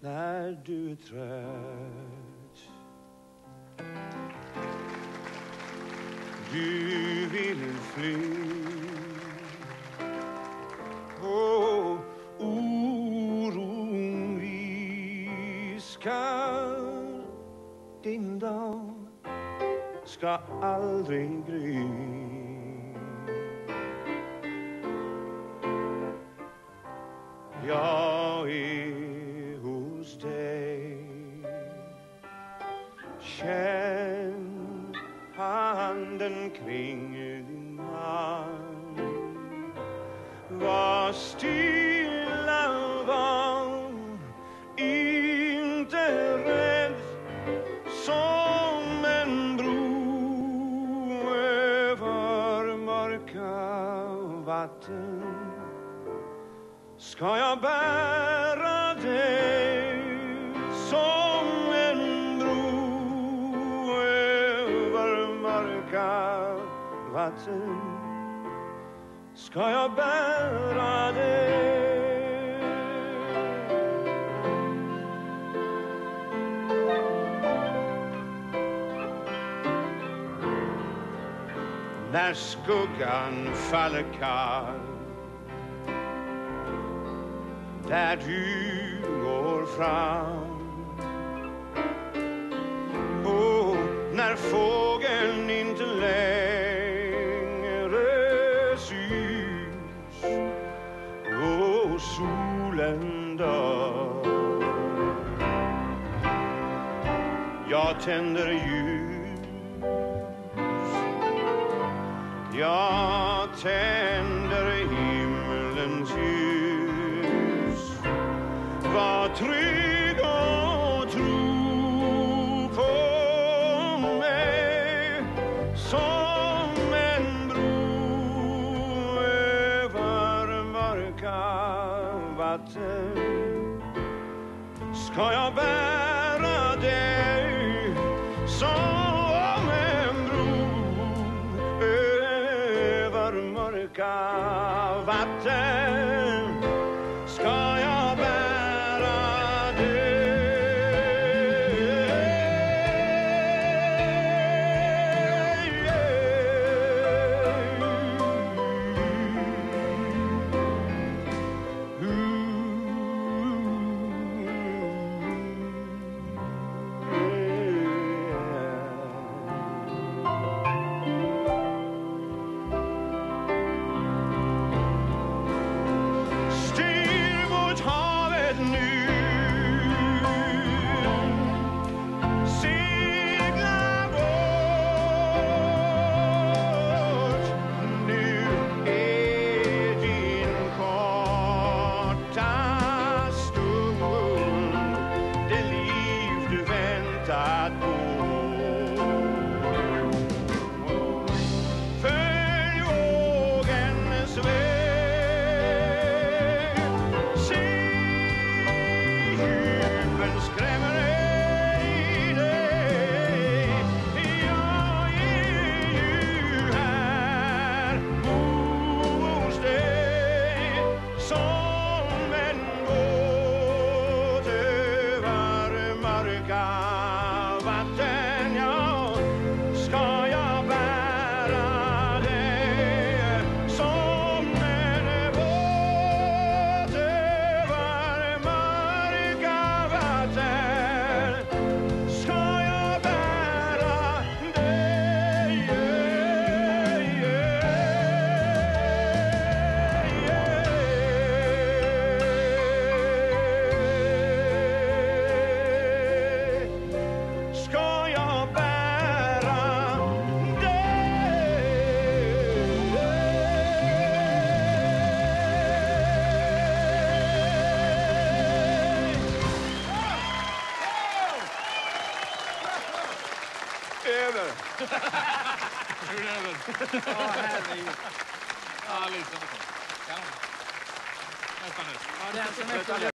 när du är trött. Du vill fly och oron viskar. Din dag ska aldrig gry. Jag är hos dig. Känn handen kring din hand. Var stilla, var inte rädd. Som en bro över mörka vatten ska jag bära dig. Som en bro över mörka vatten ska jag bära dig. När skuggan faller kall där du går fram, och när fågeln inte längre syns och solen dör. Jag tänder ljus, jag tänder himlens ljus. Var trygg och tro på mig. Som en bro över mörka vatten ska jag bära dig. Som en bro över mörka vatten ska jag bära dig. Styr mot havet nu, segla bort. Nu är din korta stund det liv du väntat på. Följ vågens väg, se djupen skrämmer i dig. Jag är ju här hos dig. Som en båt över mörka vatten, ja, ska jag bära dig. Som en båt över mörka vatten ska jag bära dig. Ska jag bära dig? Över. Hur är det? Ja, herregud. Ja, lite. Kanon. Nästan nu. Ja, den som är